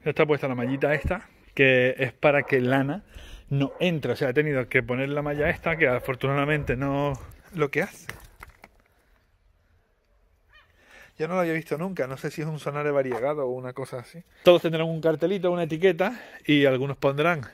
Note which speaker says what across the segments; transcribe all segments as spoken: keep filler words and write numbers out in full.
Speaker 1: Ya está puesta la mallita esta, que es para que lana no entre. O sea, he tenido que poner la malla esta, que afortunadamente no lo que hace. Yo no lo había visto nunca, no sé si es un sonare variegado o una cosa así. Todos tendrán un cartelito, una etiqueta, y algunos pondrán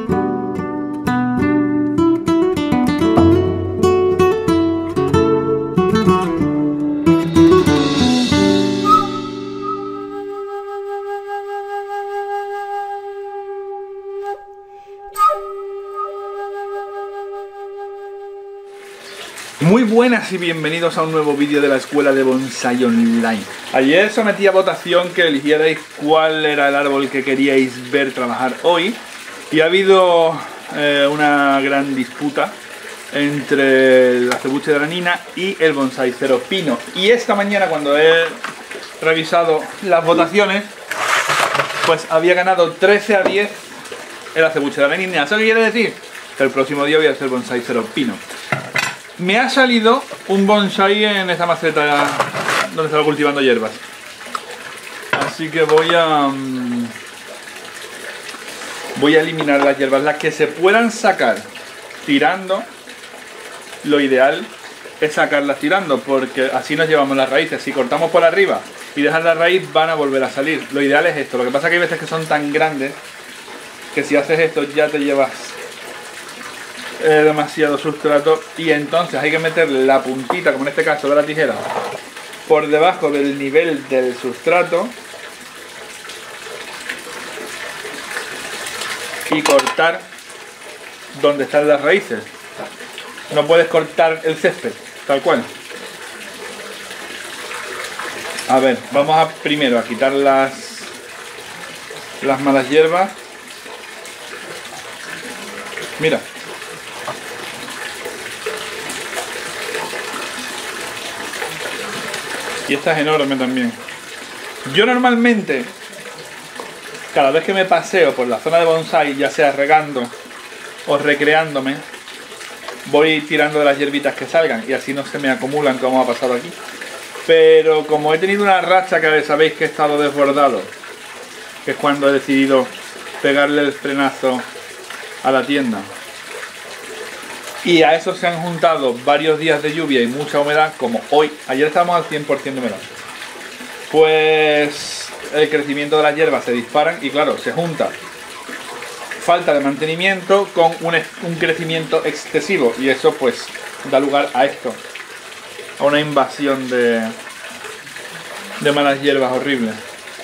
Speaker 1: Muy buenas y bienvenidos a un nuevo vídeo de la Escuela de Bonsai Online. Ayer sometí a votación que eligierais cuál era el árbol que queríais ver trabajar hoy, y ha habido eh, una gran disputa entre el acebuche de aranina y el bonsai cero pino. Y esta mañana, cuando he revisado las votaciones, pues había ganado trece a diez el acebuche de aranina. ¿Eso qué quiere decir? Que el próximo día voy a hacer bonsai cero pino. Me ha salido un bonsai en esta maceta donde estaba cultivando hierbas. Así que voy a... Um, voy a eliminar las hierbas. Las que se puedan sacar tirando, lo ideal es sacarlas tirando, porque así nos llevamos las raíces. Si cortamos por arriba y dejas la raíz, van a volver a salir. Lo ideal es esto. Lo que pasa es que hay veces que son tan grandes que si haces esto ya te llevas Eh, demasiado sustrato, y entonces hay que meterle la puntita, como en este caso de la tijera, por debajo del nivel del sustrato y cortar donde están las raíces. No puedes cortar el césped tal cual. A ver, vamos a primero a quitar las las malas hierbas. Mira, y esta es enorme también. Yo normalmente, cada vez que me paseo por la zona de bonsai, ya sea regando o recreándome, voy tirando de las hierbitas que salgan y así no se me acumulan como ha pasado aquí. Pero como he tenido una racha que sabéis que he estado desbordado, que es cuando he decidido pegarle el frenazo a la tienda, y a eso se han juntado varios días de lluvia y mucha humedad, como hoy. Ayer estábamos al cien por cien de humedad. Pues el crecimiento de las hierbas se disparan y claro, se junta falta de mantenimiento con un, un crecimiento excesivo, y eso pues da lugar a esto, a una invasión de, de malas hierbas horribles.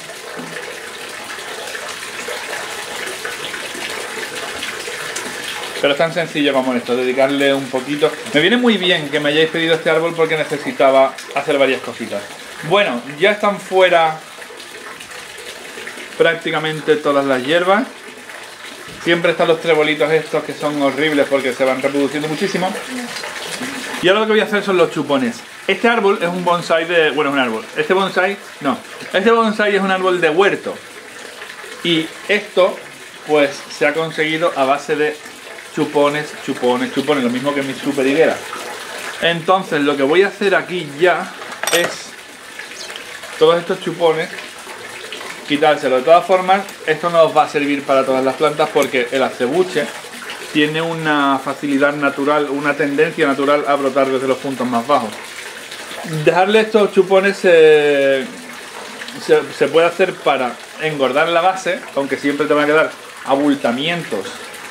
Speaker 1: Pero es tan sencillo como esto, dedicarle un poquito. Me viene muy bien que me hayáis pedido este árbol porque necesitaba hacer varias cositas. Bueno, ya están fuera prácticamente todas las hierbas. Siempre están los trebolitos estos que son horribles porque se van reproduciendo muchísimo. Y ahora lo que voy a hacer son los chupones. Este árbol es un bonsai de... Bueno, es un árbol. Este bonsai... No. Este bonsai es un árbol de huerto. Y esto, pues, se ha conseguido a base de chupones, chupones, chupones, lo mismo que mi super higuera. Entonces lo que voy a hacer aquí ya es todos estos chupones quitárselo. De todas formas, esto no os va a servir para todas las plantas porque el acebuche tiene una facilidad natural, una tendencia natural a brotar desde los puntos más bajos. Dejarle estos chupones se, se, se puede hacer para engordar la base, aunque siempre te van a quedar abultamientos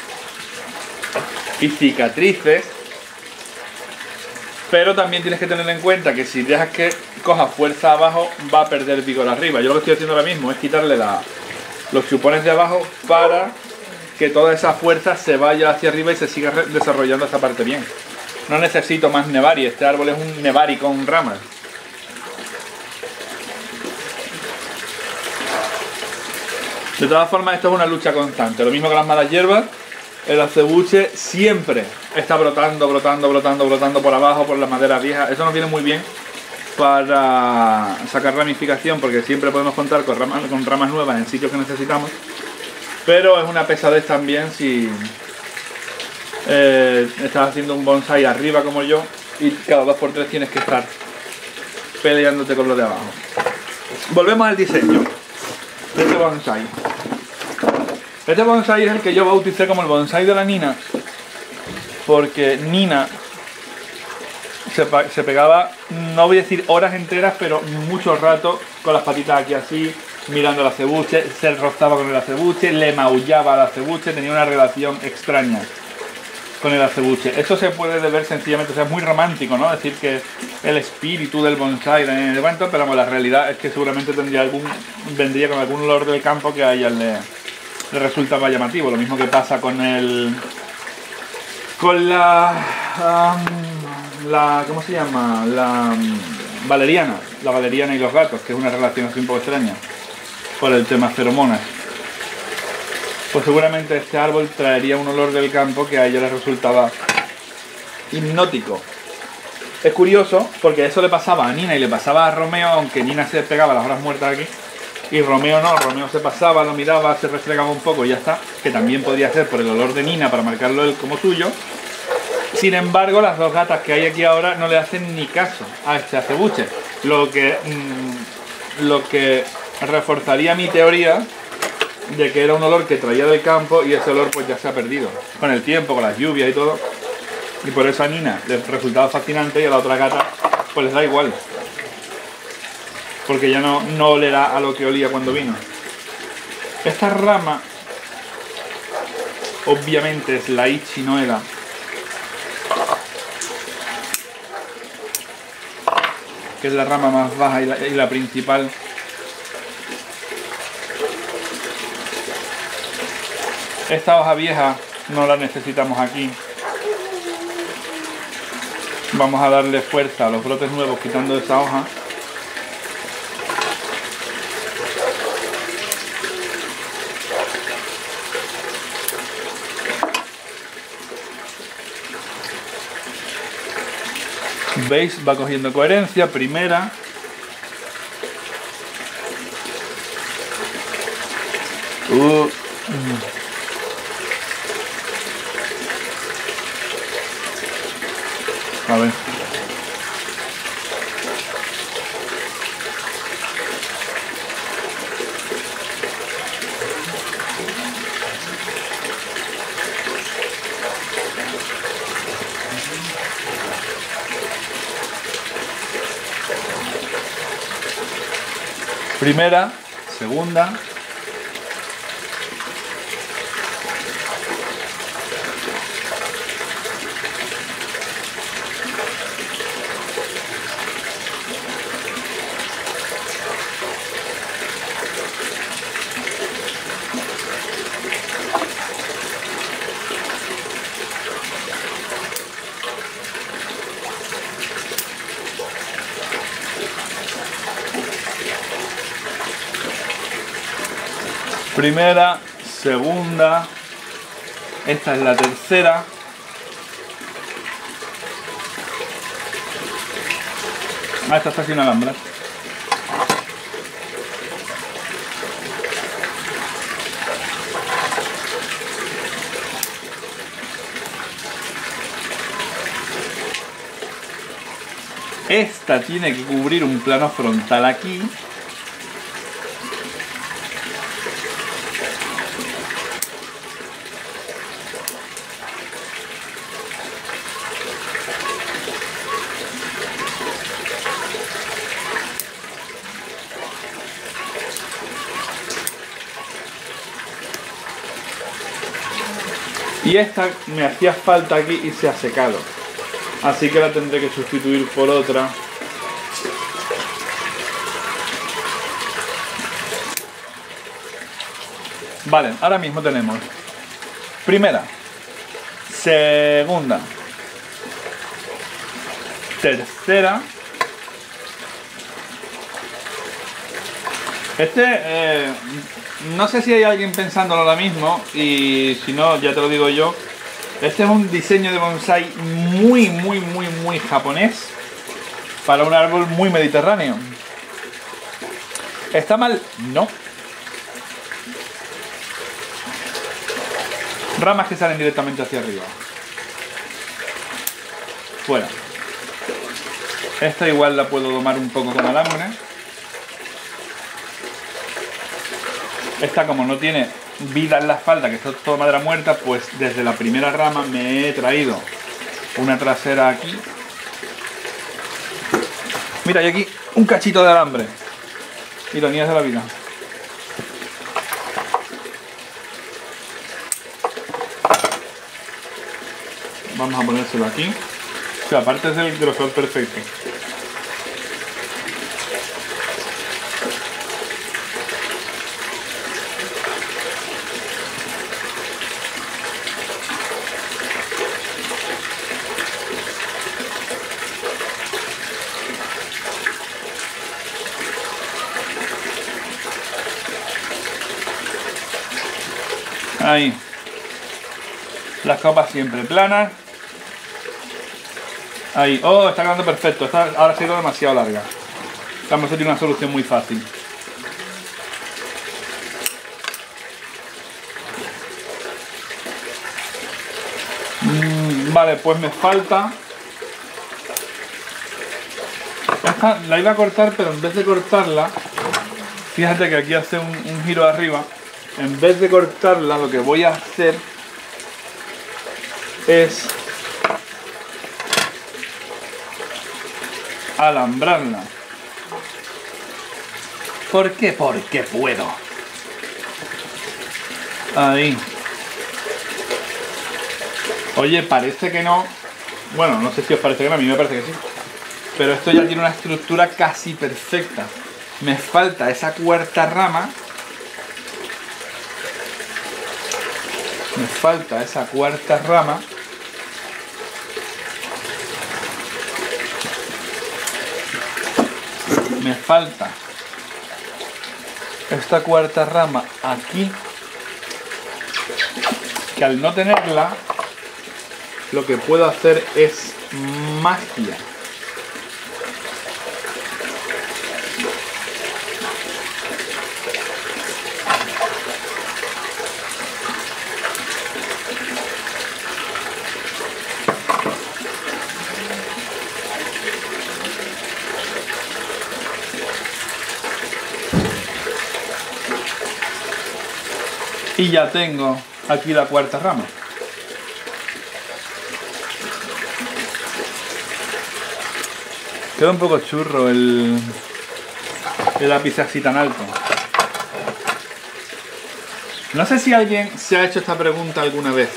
Speaker 1: y cicatrices, pero también tienes que tener en cuenta que si dejas que coja fuerza abajo va a perder vigor arriba. Yo lo que estoy haciendo ahora mismo es quitarle la, los chupones de abajo para que toda esa fuerza se vaya hacia arriba y se siga desarrollando esta parte bien. No necesito más nevari, este árbol es un nevari con ramas. De todas formas, esto es una lucha constante, lo mismo que las malas hierbas. El acebuche siempre está brotando, brotando, brotando, brotando por abajo, por las maderas viejas. Eso nos viene muy bien para sacar ramificación, porque siempre podemos contar con ramas, con ramas nuevas en sitios que necesitamos. Pero es una pesadez también si eh, estás haciendo un bonsai arriba como yo y cada dos por tres tienes que estar peleándote con lo de abajo. Volvemos al diseño de este bonsai. Este bonsai es el que yo bauticé como el bonsai de la Nina, porque Nina se, se pegaba, no voy a decir horas enteras, pero mucho rato con las patitas aquí así, mirando al acebuche, se rozaba con el acebuche, le maullaba al acebuche, tenía una relación extraña con el acebuche. Eso se puede deber sencillamente, o sea, es muy romántico, ¿no? Decir que el espíritu del bonsai de evento, pero la realidad es que seguramente tendría algún, vendría con algún olor del campo que a ella le, le resultaba llamativo. Lo mismo que pasa con el... con la... Um, la ¿cómo se llama? La um, valeriana. La valeriana y los gatos, que es una relación así un poco extraña por el tema feromonas. Pues seguramente este árbol traería un olor del campo que a ella le resultaba hipnótico. Es curioso porque eso le pasaba a Nina y le pasaba a Romeo, aunque Nina se pegaba las horas muertas aquí y Romeo no, Romeo se pasaba, lo miraba, se restregaba un poco y ya está, que también podría ser por el olor de Nina para marcarlo él como suyo. Sin embargo, las dos gatas que hay aquí ahora no le hacen ni caso a este acebuche, lo que, mmm, lo que reforzaría mi teoría de que era un olor que traía del campo y ese olor pues ya se ha perdido con el tiempo, con las lluvias y todo, y por eso a Nina le resultaba fascinante y a la otra gata pues les da igual, porque ya no, no olerá a lo que olía cuando vino. Esta rama obviamente es la Ichnioela, que es la rama más baja y la, y la principal. Esta hoja vieja no la necesitamos aquí. Vamos a darle fuerza a los brotes nuevos quitando esa hoja. ¿Veis? Va cogiendo coherencia. Primera. Uh. A ver. Primera, segunda. Primera, segunda, esta es la tercera. Ah, esta está sin alambrar. Esta tiene que cubrir un plano frontal aquí. Y esta me hacía falta aquí y se ha secado. Así que la tendré que sustituir por otra. Vale, ahora mismo tenemos primera, segunda, tercera. Este, eh, no sé si hay alguien pensándolo ahora mismo, y si no, ya te lo digo yo. Este es un diseño de bonsai muy, muy, muy, muy japonés para un árbol muy mediterráneo. ¿Está mal? No. Ramas que salen directamente hacia arriba. Fuera. Esta igual la puedo domar un poco con alambre. Esta, como no tiene vida en la falda, que esto es todo madera muerta, pues desde la primera rama me he traído una trasera aquí. Mira, hay aquí un cachito de alambre. Ironías de la vida. Vamos a ponérselo aquí. O sea, aparte es el grosor perfecto. Ahí. Las capas siempre planas. Ahí. Oh, está quedando perfecto. Esta ahora ha sido demasiado larga. Vamos a tener una solución muy fácil. Mm, vale, pues me falta... Esta la iba a cortar, pero en vez de cortarla... Fíjate que aquí hace un, un giro arriba. En vez de cortarla, lo que voy a hacer es alambrarla. ¿Por qué? Porque puedo. Ahí. Oye, parece que no. Bueno, no sé si os parece que no, a mí me parece que sí. Pero esto ya tiene una estructura casi perfecta. Me falta esa cuarta rama. Me falta esa cuarta rama. Me falta esta cuarta rama aquí, que al no tenerla, lo que puedo hacer es magia. Y ya tengo aquí la cuarta rama. Queda un poco churro el, el lápiz así tan alto. No sé si alguien se ha hecho esta pregunta alguna vez,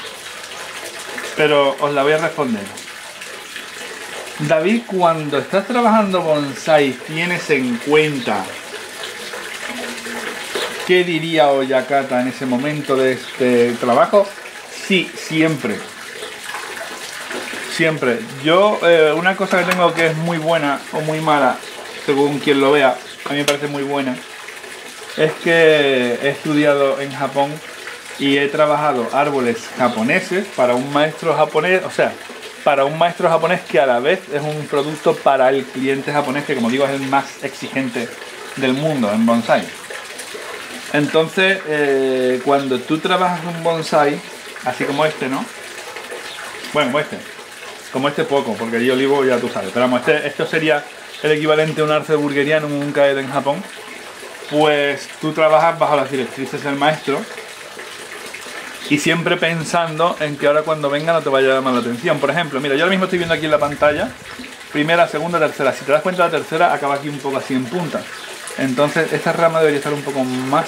Speaker 1: pero os la voy a responder. David, cuando estás trabajando bonsai, ¿tienes en cuenta qué diría Oyakata en ese momento de este trabajo? Sí, siempre. Siempre. Yo, eh, una cosa que tengo que es muy buena o muy mala, según quien lo vea, a mí me parece muy buena, es que he estudiado en Japón y he trabajado árboles japoneses para un maestro japonés, o sea, para un maestro japonés que a la vez es un producto para el cliente japonés, que como digo es el más exigente del mundo en bonsai. Entonces, eh, cuando tú trabajas un bonsai, así como este, ¿no? Bueno, como este. Como este poco, porque el olivo ya tú sabes. Pero vamos, este, esto sería el equivalente a un arce burgueriano, un kaede en Japón. Pues tú trabajas bajo las directrices del maestro y siempre pensando en que ahora cuando venga no te vaya a llamar la atención. Por ejemplo, mira, yo ahora mismo estoy viendo aquí en la pantalla primera, segunda, tercera. Si te das cuenta, la tercera acaba aquí un poco así en punta. Entonces esta rama debería estar un poco más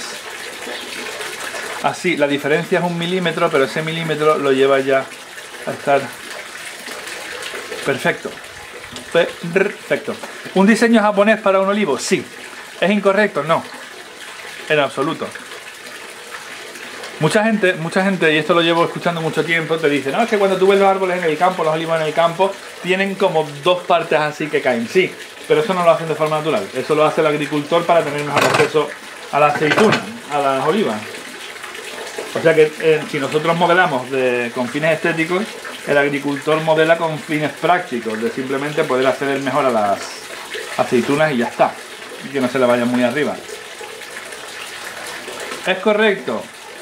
Speaker 1: así. La diferencia es un milímetro, pero ese milímetro lo lleva ya a estar perfecto. Perfecto. ¿Un diseño japonés para un olivo? Sí. ¿Es incorrecto? No. En absoluto. Mucha gente, mucha gente, y esto lo llevo escuchando mucho tiempo, te dice, no, es que cuando tú ves los árboles en el campo, los olivos en el campo, tienen como dos partes así que caen. Sí, pero eso no lo hacen de forma natural. Eso lo hace el agricultor para tener mejor acceso a la aceituna, a las olivas. O sea que eh, si nosotros modelamos de, con fines estéticos, el agricultor modela con fines prácticos, de simplemente poder acceder mejor a las aceitunas y ya está. Y que no se le vayan muy arriba. ¿Es correcto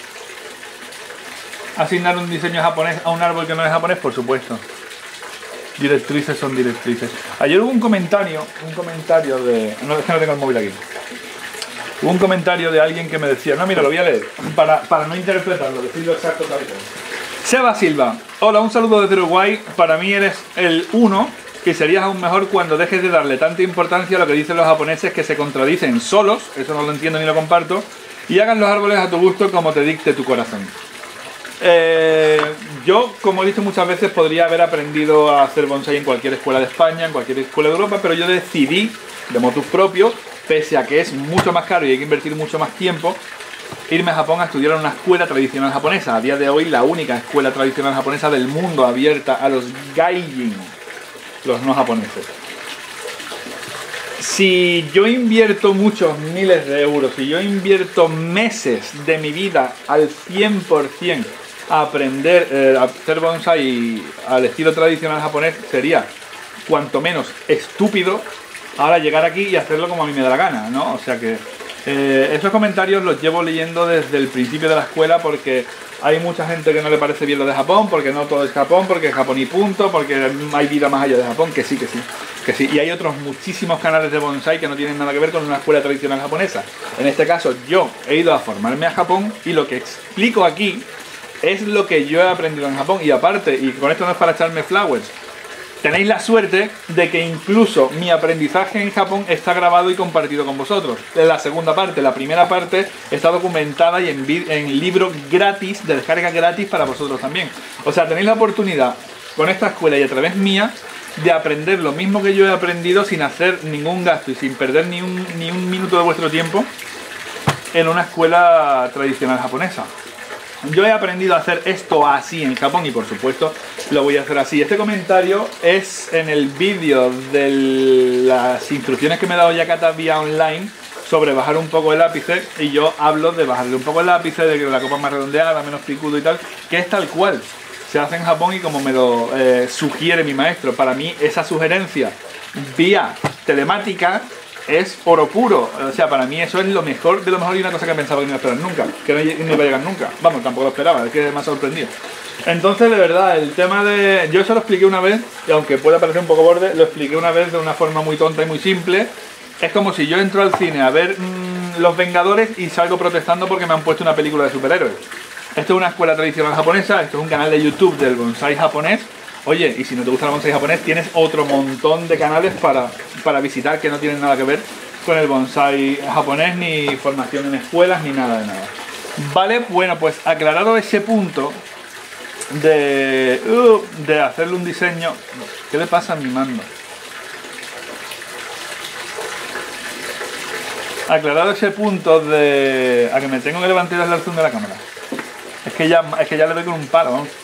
Speaker 1: asignar un diseño japonés a un árbol que no es japonés? Por supuesto. Directrices son directrices. Ayer hubo un comentario, un comentario de... No, es que no tengo el móvil aquí. Hubo un comentario de alguien que me decía, no, mira, lo voy a leer, para, para no interpretarlo, decirlo exacto tal y cual. Seba Silva, hola, un saludo desde Uruguay, para mí eres el uno, que serías aún mejor cuando dejes de darle tanta importancia a lo que dicen los japoneses que se contradicen solos, eso no lo entiendo ni lo comparto, y hagan los árboles a tu gusto como te dicte tu corazón. Eh, yo, como he dicho muchas veces, podría haber aprendido a hacer bonsai en cualquier escuela de España, en cualquier escuela de Europa, pero yo decidí, de motus propio, pese a que es mucho más caro y hay que invertir mucho más tiempo, irme a Japón a estudiar en una escuela tradicional japonesa. A día de hoy, la única escuela tradicional japonesa del mundo abierta a los gaijin, los no japoneses. Si yo invierto muchos miles de euros, si yo invierto meses de mi vida al cien por cien a aprender eh, a hacer bonsai al estilo tradicional japonés, sería cuanto menos estúpido ahora llegar aquí y hacerlo como a mí me da la gana, ¿no? O sea que eh, esos comentarios los llevo leyendo desde el principio de la escuela, porque hay mucha gente que no le parece bien lo de Japón, porque no todo es Japón, porque es Japón y punto, porque hay vida más allá de Japón, que sí, que sí, que sí. Y hay otros muchísimos canales de bonsai que no tienen nada que ver con una escuela tradicional japonesa. En este caso, yo he ido a formarme a Japón y lo que explico aquí es lo que yo he aprendido en Japón. Y aparte, y con esto no es para echarme flowers, tenéis la suerte de que incluso mi aprendizaje en Japón está grabado y compartido con vosotros. En la segunda parte, la primera parte está documentada y en, en libro gratis, de descarga gratis para vosotros también. O sea, tenéis la oportunidad con esta escuela y a través mía de aprender lo mismo que yo he aprendido sin hacer ningún gasto y sin perder ni un, ni un minuto de vuestro tiempo en una escuela tradicional japonesa. Yo he aprendido a hacer esto así en Japón y por supuesto lo voy a hacer así. Este comentario es en el vídeo de las instrucciones que me ha dado Yakata vía online sobre bajar un poco el ápice, y yo hablo de bajarle un poco el ápice, de que la copa más redondeada, menos picudo y tal, que es tal cual se hace en Japón y como me lo eh, sugiere mi maestro. Para mí esa sugerencia vía telemática es oro puro. O sea, para mí eso es lo mejor de lo mejor y una cosa que pensaba que no iba a esperar nunca, que no iba a llegar nunca. Vamos, tampoco lo esperaba, es que me ha sorprendido. Entonces, de verdad, el tema de... Yo eso lo expliqué una vez, y aunque pueda parecer un poco borde, lo expliqué una vez de una forma muy tonta y muy simple. Es como si yo entro al cine a ver mmm, Los Vengadores y salgo protestando porque me han puesto una película de superhéroes. Esto es una escuela tradicional japonesa, esto es un canal de YouTube del bonsai japonés. Oye, y si no te gusta el bonsai japonés, tienes otro montón de canales para, para visitar que no tienen nada que ver con el bonsai japonés, ni formación en escuelas, ni nada de nada. Vale, bueno, pues aclarado ese punto de, uh, de hacerle un diseño... ¿Qué le pasa a mi mando? Aclarado ese punto de... A que me tengo que levantar desde el zoom de la cámara. Es que ya, es que ya le doy con un palo, ¿no?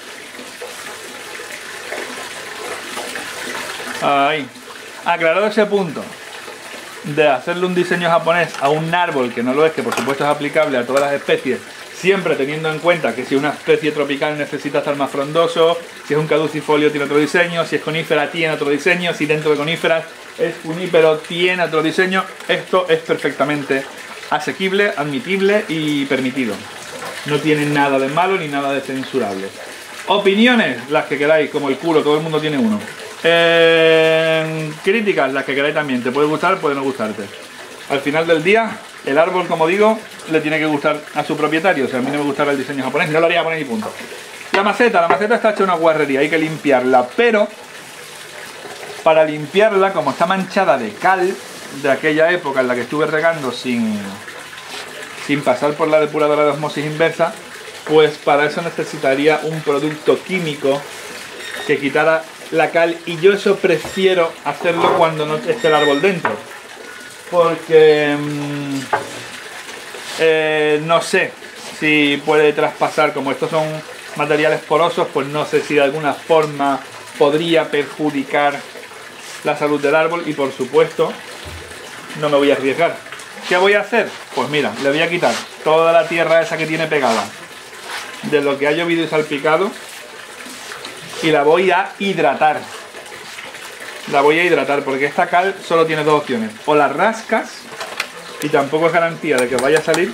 Speaker 1: Ahí. Aclarado ese punto de hacerle un diseño japonés a un árbol que no lo es, que por supuesto es aplicable a todas las especies, siempre teniendo en cuenta que si una especie tropical necesita estar más frondoso, si es un caducifolio tiene otro diseño, si es conífera tiene otro diseño, si dentro de coníferas es junípero tiene otro diseño. Esto es perfectamente asequible, admitible y permitido. No tiene nada de malo ni nada de censurable. Opiniones, las que queráis, como el culo, todo el mundo tiene uno. Eh, críticas, las que queráis también. Te puede gustar, puede no gustarte. Al final del día, el árbol, como digo, le tiene que gustar a su propietario. O sea, a mí no me gustara el diseño japonés, no lo haría japonés y punto. La maceta, la maceta está hecha una guarrería, hay que limpiarla, pero para limpiarla, como está manchada de cal de aquella época en la que estuve regando sin, sin pasar por la depuradora de osmosis inversa, pues para eso necesitaría un producto químico que quitara la cal, y yo eso prefiero hacerlo cuando no esté el árbol dentro, porque mmm, eh, no sé si puede traspasar, como estos son materiales porosos, pues no sé si de alguna forma podría perjudicar la salud del árbol, y por supuesto no me voy a arriesgar. ¿Qué voy a hacer? Pues mira, le voy a quitar toda la tierra esa que tiene pegada de lo que ha llovido y salpicado y la voy a hidratar. La voy a hidratar porque esta cal solo tiene dos opciones: o la rascas, y tampoco es garantía de que vaya a salir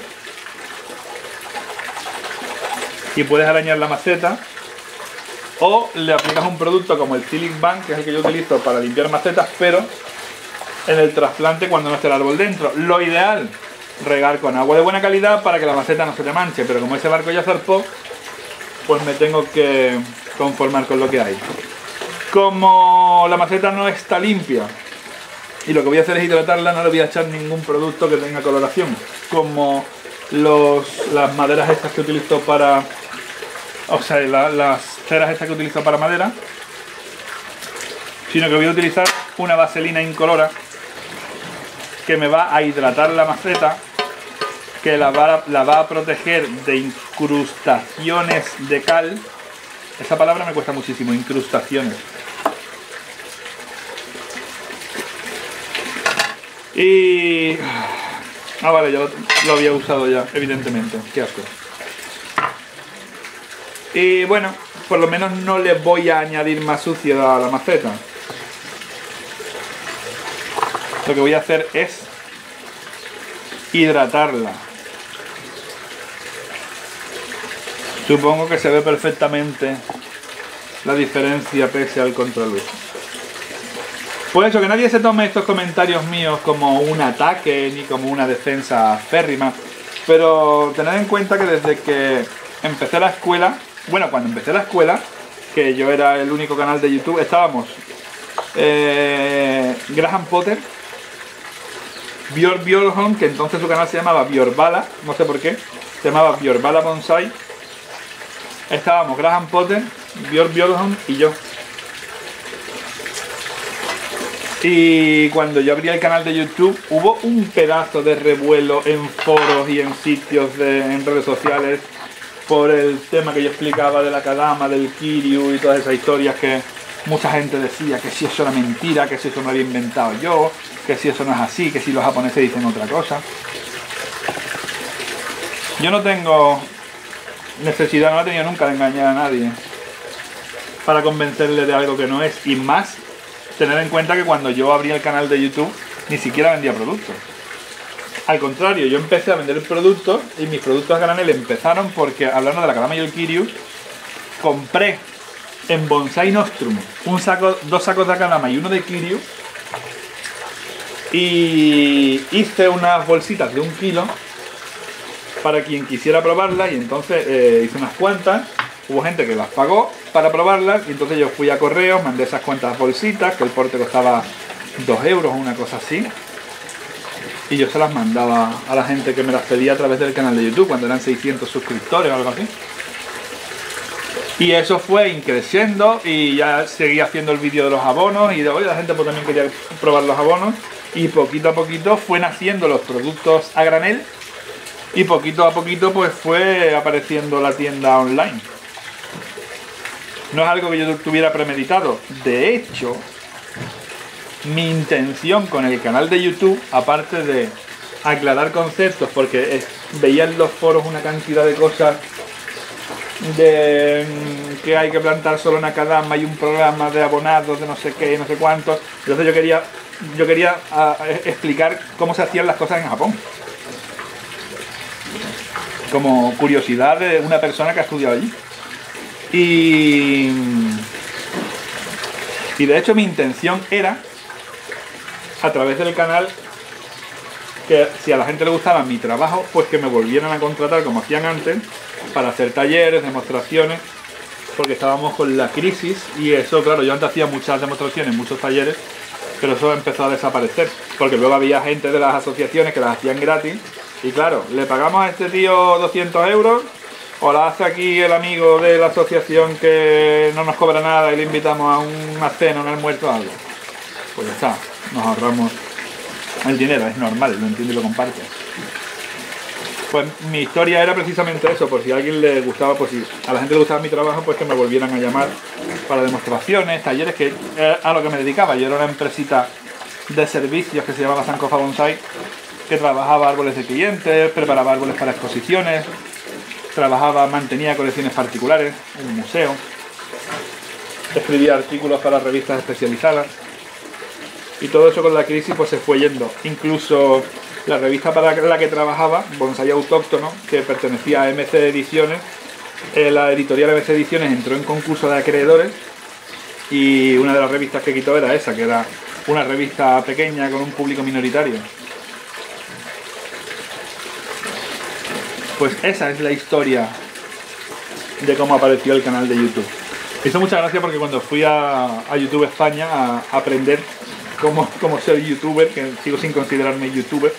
Speaker 1: y puedes arañar la maceta, o le aplicas un producto como el Silic Bank, que es el que yo utilizo para limpiar macetas, pero en el trasplante cuando no esté el árbol dentro. Lo ideal regar con agua de buena calidad para que la maceta no se te manche, pero como ese barco ya zarpó, pues me tengo que conformar con lo que hay. Como la maceta no está limpia y lo que voy a hacer es hidratarla, no le voy a echar ningún producto que tenga coloración, como los, las maderas estas que utilizo para, o sea, la, las ceras estas que utilizo para madera, sino que voy a utilizar una vaselina incolora que me va a hidratar la maceta, que la va, la va a proteger de incrustaciones de cal. Esa palabra me cuesta muchísimo, incrustaciones. Y... ah, vale, ya lo, lo había usado ya, evidentemente. Qué asco. Y bueno, por lo menos no le voy a añadir más suciedad a la maceta. Lo que voy a hacer es hidratarla. Supongo que se ve perfectamente la diferencia pese al contraluz. Por eso, que nadie se tome estos comentarios míos como un ataque ni como una defensa férrima, pero tened en cuenta que desde que empecé la escuela, bueno, cuando empecé la escuela, que yo era el único canal de YouTube, estábamos eh, Graham Potter, Björn Björnholm, que entonces su canal se llamaba Björnbala, no sé por qué, se llamaba Björnbala Bonsai. Estábamos Graham Potter, Björn Björnholm y yo. Y cuando yo abrí el canal de YouTube hubo un pedazo de revuelo en foros y en sitios de, en redes sociales por el tema que yo explicaba de la Kadama, del Kiryu y todas esas historias que mucha gente decía que si eso era mentira, que si eso me había inventado yo, que si eso no es así, que si los japoneses dicen otra cosa. Yo no tengo necesidad, no he tenido nunca de engañar a nadie para convencerle de algo que no es, y más tener en cuenta que cuando yo abrí el canal de YouTube ni siquiera vendía productos. Al contrario, yo empecé a vender productos y mis productos a granel empezaron porque, hablando de la Kadama y el Kiryu, compré en Bonsai Nostrum un saco, dos sacos de Kadama y uno de Kiryu, y hice unas bolsitas de un kilo para quien quisiera probarlas, y entonces eh, hice unas cuantas. Hubo gente que las pagó para probarlas, y entonces yo fui a correos, mandé esas cuantas bolsitas, que el porte costaba dos euros o una cosa así, y yo se las mandaba a la gente que me las pedía a través del canal de YouTube, cuando eran seiscientos suscriptores o algo así. Y eso fue increciendo, y ya seguía haciendo el vídeo de los abonos, y de hoy la gente pues también quería probar los abonos, y poquito a poquito fue naciendo los productos a granel, y poquito a poquito pues fue apareciendo la tienda online. No es algo que yo tuviera premeditado. De hecho, mi intención con el canal de YouTube, aparte de aclarar conceptos, porque es, veía en los foros una cantidad de cosas de que hay que plantar solo una Kadama y un programa de abonados de no sé qué, no sé cuántos. Entonces yo quería, yo quería a, a, explicar cómo se hacían las cosas en Japón, como curiosidad de una persona que ha estudiado allí. Y, y de hecho mi intención era, a través del canal, que si a la gente le gustaba mi trabajo, pues que me volvieran a contratar como hacían antes, para hacer talleres, demostraciones, porque estábamos con la crisis, y eso, claro, yo antes hacía muchas demostraciones, muchos talleres, pero eso empezó a desaparecer, porque luego había gente de las asociaciones que las hacían gratis, y claro, le pagamos a este tío doscientos euros, o la hace aquí el amigo de la asociación que no nos cobra nada y le invitamos a una cena, un almuerzo o algo. Pues ya está, nos ahorramos el dinero, es normal, lo entiendo y lo comparte. Pues mi historia era precisamente eso, por si a alguien le gustaba, pues si a la gente le gustaba mi trabajo, pues que me volvieran a llamar para demostraciones, talleres, que era a lo que me dedicaba. Yo era una empresita de servicios que se llamaba Sankofa Bonsai, que trabajaba árboles de clientes, preparaba árboles para exposiciones, trabajaba, mantenía colecciones particulares, un museo, escribía artículos para revistas especializadas, y todo eso con la crisis pues se fue yendo. Incluso la revista para la que trabajaba, Bonsai Autóctono, que pertenecía a M C Ediciones, eh, la editorial M C Ediciones entró en concurso de acreedores, y una de las revistas que quitó era esa, que era una revista pequeña con un público minoritario. Pues esa es la historia de cómo apareció el canal de YouTube. Me hizo mucha gracia porque cuando fui a, a YouTube España a aprender cómo, cómo ser youtuber, que sigo sin considerarme youtuber,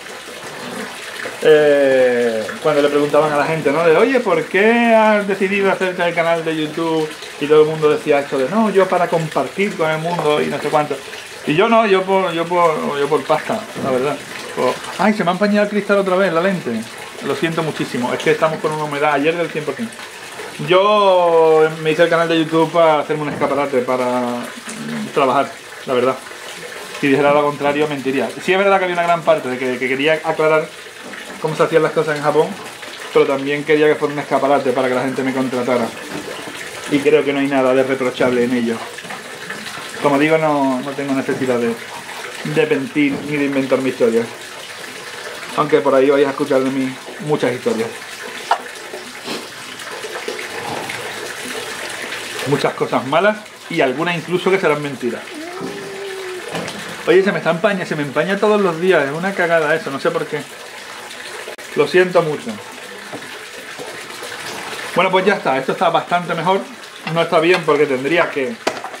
Speaker 1: eh, cuando le preguntaban a la gente, ¿no? De, oye, ¿por qué has decidido hacerte el canal de YouTube? Y todo el mundo decía esto de, no, yo para compartir con el mundo y no sé cuánto. Y yo no, yo por, yo por, yo por pasta, la verdad. Por... Ay, se me ha empañado el cristal otra vez, la lente. Lo siento muchísimo, es que estamos con una humedad ayer del cien por cien. Yo me hice el canal de YouTube para hacerme un escaparate, para trabajar, la verdad. Si dijera lo contrario, mentiría. Sí es verdad que había una gran parte de que, que quería aclarar cómo se hacían las cosas en Japón, pero también quería que fuera un escaparate para que la gente me contratara. Y creo que no hay nada de reprochable en ello. Como digo, no, no tengo necesidad de, de mentir ni de inventar mi historia. Aunque por ahí vais a escuchar de mí muchas historias. Muchas cosas malas y algunas incluso que serán mentiras. Oye, se me está empaña, se me empaña todos los días, es una cagada eso, no sé por qué. Lo siento mucho. Bueno, pues ya está, esto está bastante mejor. No está bien porque tendría que...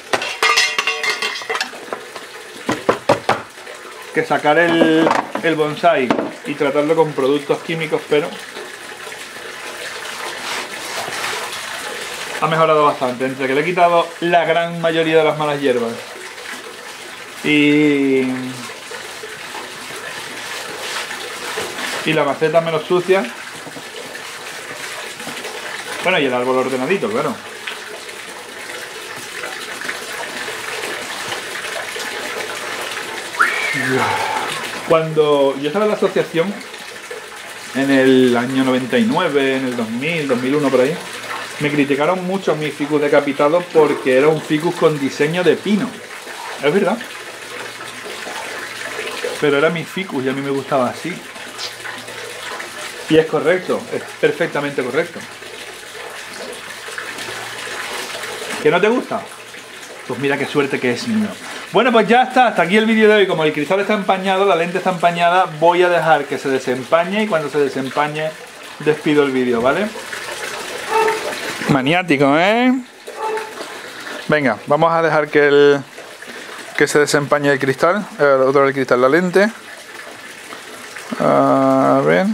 Speaker 1: que sacar el, el bonsai y tratarlo con productos químicos, pero... ha mejorado bastante, entre que le he quitado la gran mayoría de las malas hierbas y, y la maceta menos sucia. Bueno, y el árbol ordenadito, claro. Cuando yo estaba en la asociación en el año noventa y nueve, en el dos mil, dos mil uno por ahí, me criticaron mucho mi ficus decapitado porque era un ficus con diseño de pino. Es verdad. Pero era mi ficus y a mí me gustaba así. Y es correcto, es perfectamente correcto. ¿Que no te gusta? Pues mira qué suerte que es mío. Bueno, pues ya está, hasta aquí el vídeo de hoy. Como el cristal está empañado, la lente está empañada, voy a dejar que se desempañe y cuando se desempañe despido el vídeo, ¿vale? Maniático, ¿eh? Venga, vamos a dejar que el que se desempañe el cristal, el otro del cristal, la lente. A ver.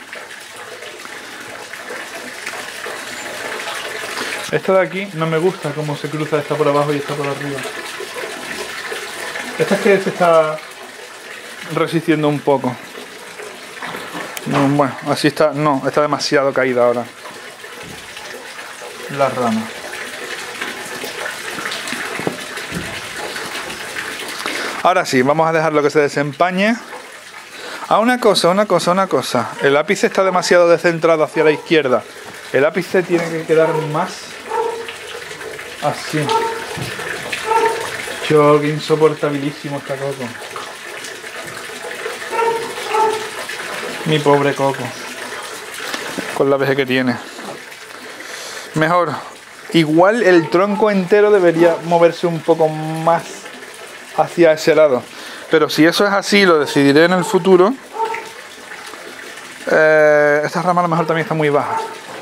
Speaker 1: Esta de aquí no me gusta cómo se cruza esta por abajo y esta por arriba. Esta es que se está resistiendo un poco. Bueno, así está, no, está demasiado caída ahora la rama. Ahora sí, vamos a dejarlo que se desempañe. Ah, una cosa, una cosa, una cosa. El ápice está demasiado descentrado hacia la izquierda. El ápice tiene que quedar más así. Yo, qué insoportabilísimo está Coco. Mi pobre Coco. Con la vejez que tiene. Mejor. Igual el tronco entero debería moverse un poco más hacia ese lado. Pero si eso es así, lo decidiré en el futuro. Eh, esta rama a lo mejor también está muy baja.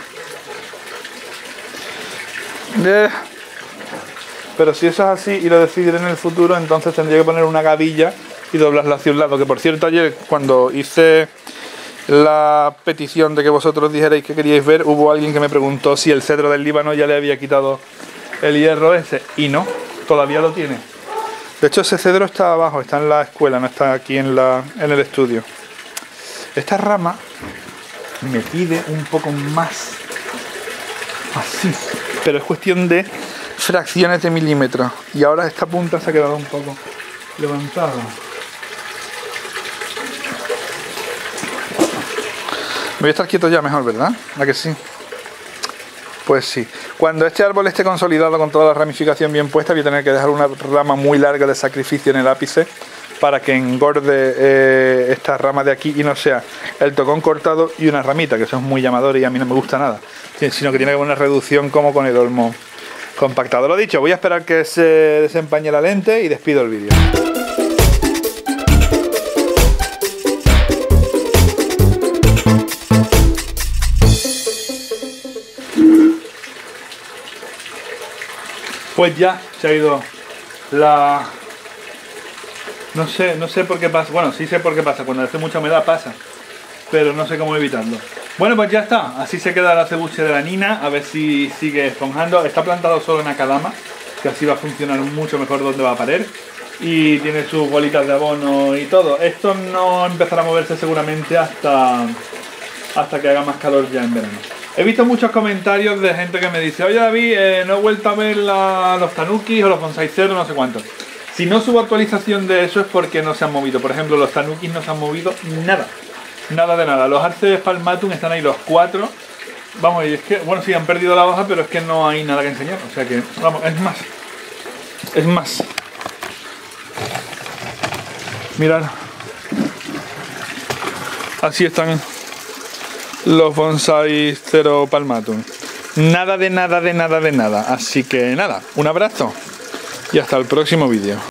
Speaker 1: Eh, pero si eso es así y lo decidiré en el futuro, entonces tendría que poner una gavilla y doblarla hacia un lado. Que por cierto, ayer cuando hice la petición de que vosotros dijerais que queríais ver, hubo alguien que me preguntó si el cedro del Líbano ya le había quitado el hierro ese, y no, todavía lo tiene. De hecho, ese cedro está abajo, está en la escuela, no está aquí en, la, en el estudio. Esta rama me pide un poco más así, pero es cuestión de fracciones de milímetros. Y ahora esta punta se ha quedado un poco levantada. Voy a estar quieto ya mejor, ¿verdad? ¿A que sí? Pues sí. Cuando este árbol esté consolidado con toda la ramificación bien puesta, voy a tener que dejar una rama muy larga de sacrificio en el ápice para que engorde eh, esta rama de aquí y no sea el tocón cortado y una ramita, que eso es muy llamador y a mí no me gusta nada, sino que tiene una reducción como con el olmo compactado. Lo dicho, voy a esperar que se desempañe la lente y despido el vídeo. pues ya se ha ido la... No sé, no sé por qué pasa. Bueno, sí sé por qué pasa. Cuando hace mucha humedad pasa. Pero no sé cómo evitarlo. Bueno, pues ya está. Así se queda el acebuche de la Nina. A ver si sigue esponjando. Está plantado solo en Akadama, que así va a funcionar mucho mejor donde va a parer. Y tiene sus bolitas de abono y todo. Esto no empezará a moverse seguramente hasta, hasta que haga más calor ya en verano. He visto muchos comentarios de gente que me dice: oye David, eh, no he vuelto a ver la, los tanukis o los bonsai cero, no sé cuántos. Si no subo actualización de eso es porque no se han movido. Por ejemplo, los tanukis no se han movido nada. Nada de nada. Los Arce Palmatum están ahí los cuatro. Vamos, y es que, bueno, sí, han perdido la hoja, pero es que no hay nada que enseñar. O sea que, vamos, es más. Es más. Mirad. Así están los bonsai cero Palmatum. Nada de nada de nada de nada. Así que nada, un abrazo y hasta el próximo vídeo.